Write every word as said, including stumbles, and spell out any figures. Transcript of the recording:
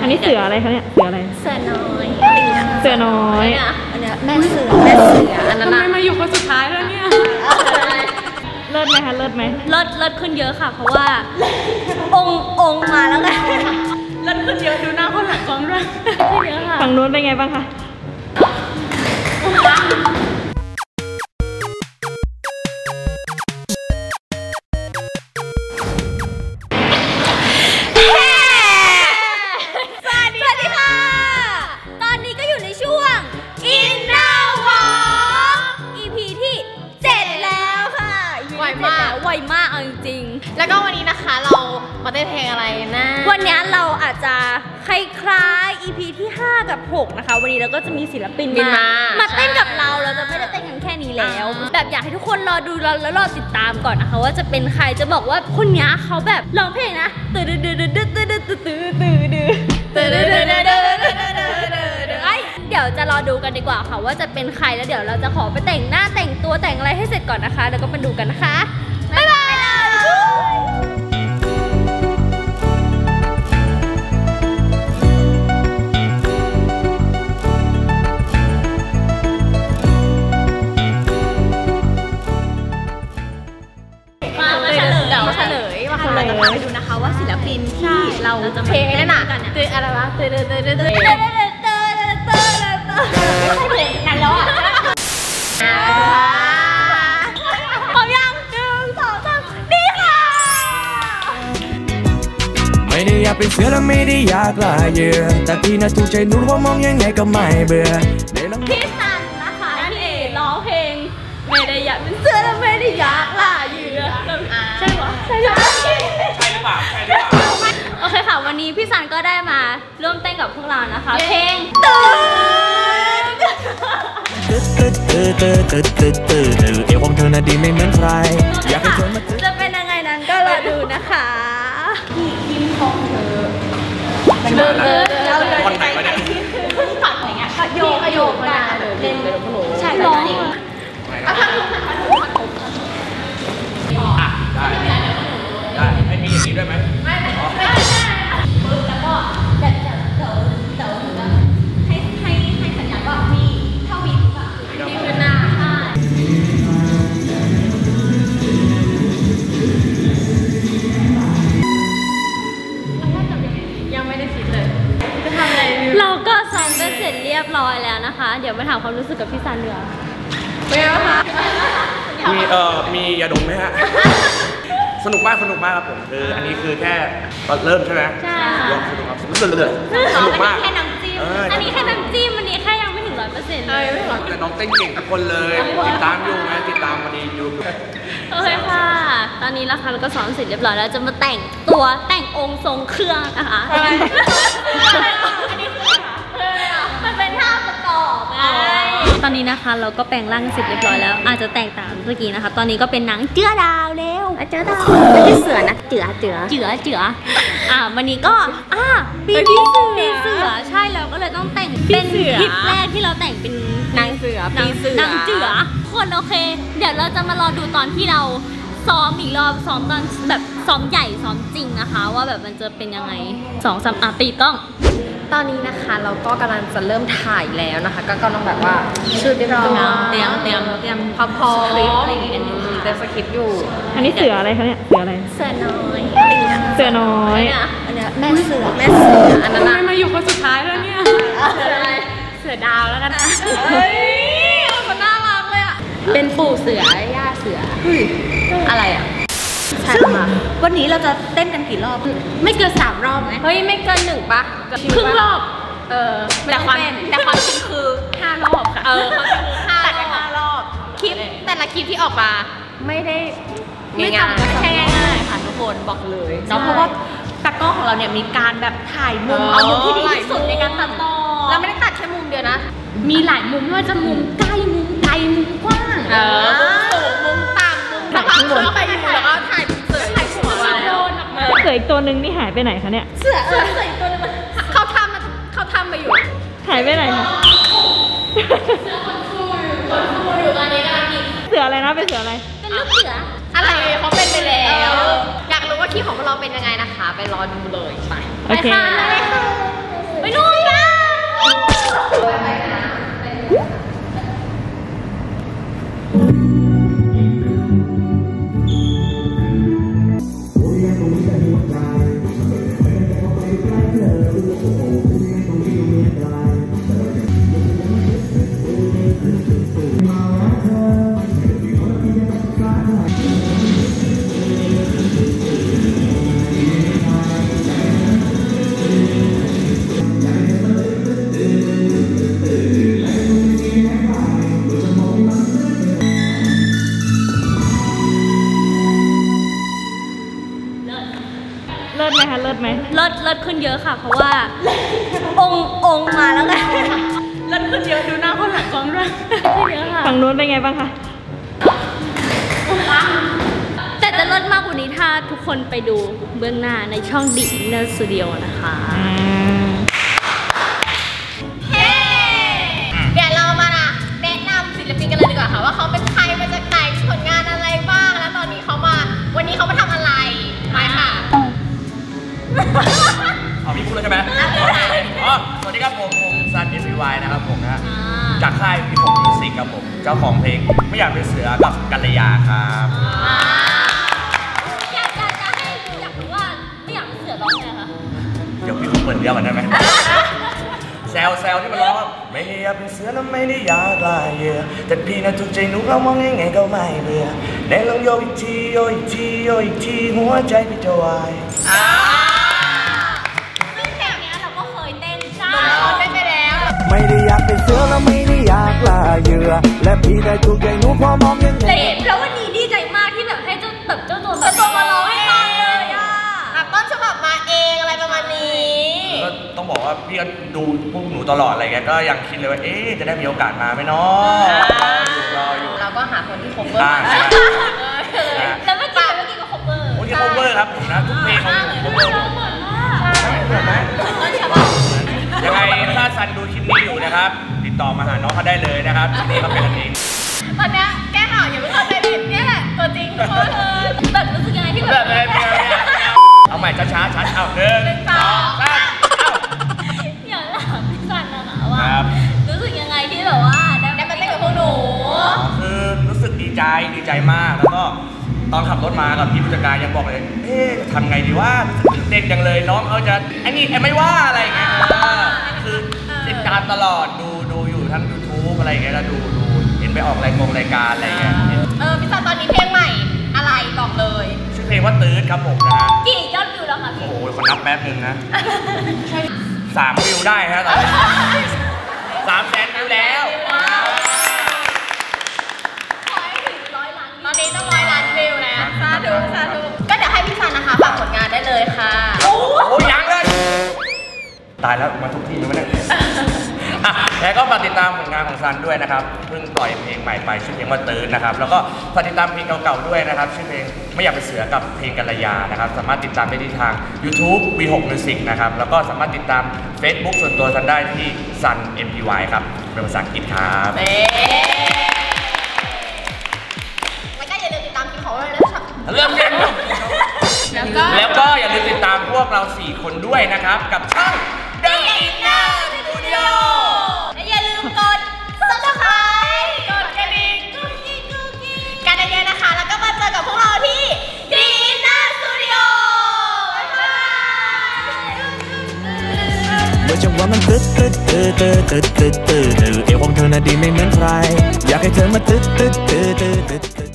อันนี้เสืออะไรคะเนี่ยเสืออะไรเสือน้อยเสือน้อยอันนี้แม่เสือแม่เสืออันนั้นทำไมมาอยู่คนสุดท้ายแล้วเนี่ยเลิศไหมคะเลิศไหมเลิศเลิศขึ้นเยอะค่ะเพราะว่าองค์องค์มาแล้วไงเลิศขึ้นเยอะดูหน้าคนหลังกล้องด้วยขึ้นเยอะค่ะฝั่งนู้นเป็นไงบ้างคะไวมากเอาจริงๆแล้วก็วันนี้นะคะเรามาเต้นเพลงอะไรนะวันนี้เราอาจจะคล้ายๆ อี พี ที่ห้ากับหกนะคะวันนี้เราก็จะมีศิลปินมามาเต้นกับเราเราจะไม่ได้เต้นกันแค่นี้แล้วแบบอยากให้ทุกคนรอดูแล้วรอติดตามก่อนนะคะว่าจะเป็นใครจะบอกว่าคนนี้เขาแบบร้องเพลงนะตื่นตื่นตื่นตื่นตื่นตื่นตื่นตื่นตื่นตื่นตื่นตื่นตื่นเดี๋ยวจะรอดูกันดีกว่าค่ะว่าจะเป็นใครแล้วเดี๋ยวเราจะขอไปแต่งหน้าแต่งตัวแต่งอะไรให้เสร็จก่อนนะคะแล้วก็มาดูกันนะคะบ๊ายบายมามาเฉลยเดี๋ยวเฉลยมาเราจะพาไปดูนะคะว่าศิลปินที่เราจะเพลงนั่นน่ะตื่นอะไรวะตื่นตื่นตื่นตื่นตื่นตื่นตื่นตื่นไม่ใช่เพลงนั้นแล้วอ่ะพร้อมยังหนึ่งสองสามดีค่ะไม่ได้อยากเป็นเสือและไม่ได้อยากล่าเหยื่อแต่พี่น่ะถูกใจหนูว่ามองยังไงก็ไม่เบื่อพี่ซันนะคะที่ร้องเพลงไม่ได้อยากเป็นเสือและไม่ได้อยากล่าเหยื่อใช่หรอใช่หรือเปล่าใช่หรือเปล่าโอเคค่ะวันนี้พี่ซันก็ได้มาร่วมเต้นกับพวกเรานะคะเพลงตื่นตื่นตื่นตื่นตื่นตื่นตื่นตื่นเอวของเธอน่ะดีไม่เหมือนใครอยากให้เธอมาจะเป็นยังไงนั้นก็รอดูนะคะยิ้มของเธอเดินเดินเราเดินคนไหนวะเนี่ยตัดอะไรเงี้ยโยกโยกมาเล่นใช่ร้องอ่ะทำทุกคนทำทุกคนอ่ะได้ได้ให้มีอย่างนี้ด้วยไหมไม่ไม่ไม่ปึ๊บแล้วก็เดี๋ยวเดี๋ยวเดี๋ยวเดี๋ยวให้ให้ให้สัญญาณว่ามีเท่ามีทุกอ่ะที่คือหน้าใช่ยังไม่ได้คิดเลยจะทำอะไรเราก็ซ้อมกันเสร็จเรียบร้อยแล้วนะคะเดี๋ยวมาถามความรู้สึกกับพี่ซันเดือเป็นไงบ้างคะมีเอ่อมียาดมไหมฮะสนุกมากสนุกมากครับผมคืออันนี้คือแค่ตอนเริ่มใช่ไหมใช่ลองสนุกครับสนุกเลยสนุกมากแค่น้ำจิ้มอันนี้แค่น้ำจิ้มอันนี้แค่ยังไม่ถึงร้อยเปอร์เซ็นต์เลยแต่น้องเต้นเก่งทุกคนเลยติดตามอยู่นะติดตามมาดีอยู่โอเคค่ะตอนนี้นะคะเราก็ซ้อมเสร็จเรียบร้อยแล้วจะมาแต่งตัวแต่งองค์ทรงเครื่องนะคะอันนี้คือมันเป็นท่าประกอบไงตอนนี้นะคะเราก็แปลงร่างเสร็จเรียบร้อยแล้วอาจจะแตกต่างเมื่อกี้นะคะตอนนี้ก็เป็นหนังเจือดาวแล้วเจือดาวไม่ใช่เสือนะเจือเจือเจือเจืออ่าวันนี้ก็อ่าปีนี้ปีเสือใช่แล้วก็เลยต้องแต่งเป็นคลิปแรกที่เราแต่งเป็นนางเสือปีเสือนางเจือคนโอเคเดี๋ยวเราจะมารอดูตอนที่เราซ้อมอีกรอบซ้อมตอนแบบซ้อมใหญ่ซ้อมจริงนะคะว่าแบบมันจะเป็นยังไงสองสามอ่ะตีกล้องตอนนี้นะคะเราก็กำลังจะเริ่มถ่ายแล้วนะคะก็กำลังแบบว่าชุดเตรียมเตรียมเตรียมเตรียมพอพอคลิปอะไรอย่างเงี้ยเตรียมสคริปต์อยู่อันนี้เสืออะไรคะเนี่ยเสืออะไรเสือน้อยเสือน้อยอันนี้แม่เสือแม่เสืออันนั้นทำไมมาอยู่คนสุดท้ายแล้วเนี่ยเสืออะไรเสือดาวแล้วกันนะเฮ้ยมันน่ารักเลยอ่ะเป็นปู่เสือย่าเสืออะไรอ่ะซึ่งวันนี้เราจะเต้นกันกี่รอบไม่เกินสามรอบไหมเฮ้ยไม่เกินหนึ่งปะครึ่งรอบเออแต่ความแต่ความจริงคือห้ารอบค่ะเออเขาจะคือห้าแต่ห้ารอบคลิปแต่ละคลิปที่ออกมาไม่ได้ไม่ทำไม่ใช่ง่ายๆค่ะทุกคนบอกเลยเนาะเพราะว่าตากล้องของเราเนี่ยมีการแบบถ่ายมุมเอามุมที่ดีที่สุดในการตัดต่อเราไม่ได้ตัดแค่มุมเดียวนะมีหลายมุมไม่ว่าจะมุมใกล้มุมไกลมุมกว้างเออมุมต่ำมุมต่ำแล้วไปมุมแล้วก็ถ่ายเสือถ่ายหัวมาแล้วเสืออีกตัวหนึ่งนี่หายไปไหนคะเนี่ยเสือเสือเสืออีกตัวนึงเขาทำเขาทำมาอยู่หายไปไหนคะเสือคนฟูอยู่คนฟูอยู่ตอนนี้กำลังกินเสืออะไรนะเป็นเสืออะไรเป็นลูกเสืออะไรเขาเป็นไปแล้วอยากรู้ว่าคลิปของเราเป็นยังไงนะคะไปรอดูเลยไปไปค่ะเลิศไหมคะเลิศไหมเลิศเลิศขึ้นเยอะค่ะ เพราะว่าองค์องค์มาแล้วไงเลิศขึ้นเยอะดูหน้าคนหลังกล้องด้วยเยอะค่ะฝั่งนู้นเป็นไงบ้างคะแต่จะเลิศมากกว่านี้ถ้าทุกคนไปดูเบื้องหน้าในช่อง The Inner Studio นะคะเฮ้เดี๋ยวเรามานะแนะนำศิลปินกันเลยดีกว่าค่ะว่าเขาเป็นใครมาจากไหนผลงานอะไรบ้างแล้วตอนนี้เขามาวันนี้เขามาทำอะไรไปค่ะเอาพี่พูดเลยใช่ไหมอ๋อสวัสดีครับผมผมซัน เอ็ม วี วาย นะครับผมนะจากค่ายพี่ผมมิวสิกครับผมเจ้าของเพลงไม่อยากเป็นเสือกับกัลยาครับอยากจะจะให้อยากรู้ว่าไม่อยากเป็นเสือร้องไงคะเดี๋ยวพี่ผมเปิดเดียวกันได้ไหมแซวแซวที่มันร้องไม่อยากเป็นเสือแล้วไม่ได้อยากลายเยื่อแต่พี่น่ะถูกใจหนูเรามองยังไงก็ไม่เบื่อในลองโยกอีกทีโยกอีกทีโยกอีกทีหัวใจพี่จะวายซึ่งเพลงนี้เราก็เคยเต้นใช่เต้นไปแล้วไม่ได้อยากเป็นเสือแล้วไม่ได้อยากลาเหยื่อและพี่ได้ถูกใจหนูพอมองยังไงแล้ววันนี้ดีใจมากที่แบบให้เจ้าแบบเจ้าตัวแบบตัวมาร้องให้ฟังเลยอ่ะแบบต้นฉบับมาเองอะไรประมาณนี้ก็ต้องบอกว่าพี่ก็ดูพวกหนูตลอดอะไรเงี้ยก็ยังคิดเลยว่าเอ๊ะจะได้มีโอกาสมาไหมเนาะรออยู่เราก็หาคนที่ cover แล้วเมื่อกี้เมื่อกี้ก็ cover โอ้ย cover ครับผมนะทุกเพลงของผม cover เหมือนมากเหมือนไหมเหมือนต้นฉบับยังไงถ้าซันดูคลิปนี้อยู่นะครับติดต่อมาหาน้องเขาได้เลยนะครับทีนี้เขาเป็นกันเองตอนนี้แก้ข่าวอย่าเพิ่งเข้าใจผิดเนี่ยแหละตัวจริงเขาเลยแบบรู้สึกยังไงที่แบบเอาใหม่ช้าๆชัดเอาหนึ่งสองสามอย่างหลังพี่ซันนะคะว่ารู้สึกยังไงที่แบบว่าได้มาเต้นกับพวกหนูคือรู้สึกดีใจดีใจมากแล้วก็ตอนขับรถมากับพี่ผู้จัดการยังบอกเลยเอ๊ะทำไงดีว่าตื่นเต้นจังเลยน้องเขาจะไอ้นี่ไอ้ไม่ว่าอะไรเงี้ยคือติดตามตลอดดูดูอยู่ทั้ง ยูทูบ อะไรเงี้ยแล้วดูดูเห็นไปออกรายกงรายการอะไรเงี้ยเออพี่ซันตอนนี้เพลงใหม่อะไรบอกเลยชื่อเพลงว่าตื้นครับผมนะฮะกี่ยอดวิวแล้วคะพี่โอ้โหคนนับแป๊บนึงนะสามวิวได้ฮะตอนนี้สามแสนวิวแล้วตอนนี้ต้องร้อยล้านวิวแล้วสาธุสาธุก็เดี๋ยวให้พี่ซันนะคะฝากผลงานได้เลยค่ะโอ้ยยังเลยตายแล้วมาทุกที่ไม่ได้แล้วก็ฝากติดตามผลงานของซันด้วยนะครับเพิ่งปล่อยเพลงใหม่ไปชื่อเพลงว่าตื่นนะครับแล้วก็ฝากติดตามเพลงเก่าๆด้วยนะครับชื่อเพลงไม่อยากเป็นเสือกับเพลงกัลยานะครับสามารถติดตามได้ที่ทาง ยูทูบ วี หก มิวสิก นะครับแล้วก็สามารถติดตาม Facebook ส่วนตัวซันได้ที่ ซัน เอ็ม พี วาย ครับเป็นภาษาอังกฤษครับแล้วก็อย่าลืมติดตามเพลงของเราด้วยนะครับเริ่มเล่นแล้วก็แล้วก็อย่าลืมติดตามพวกเราสี่คนด้วยนะครับกับช่อง The Inner Studio และอย่าลืมกด Subscribe กดกระดิ่งกุ๊กกิ๊กกุ๊กกิ๊กกันเยอะๆนะคะแล้วก็มาเจอกับพวกเราที่ The Inner Studio บ๊ายบายเมื่อจังหวะมันตึ๊ดตึ๊ดตึ๊ดตึ๊ดตึ๊ดตึ๊ดตึ๊ดเอวของเธอน่ะดีไม่เหมือนใครอยากให้เธอมาตึ๊ดตึ๊ดตึ๊ดตึ๊ด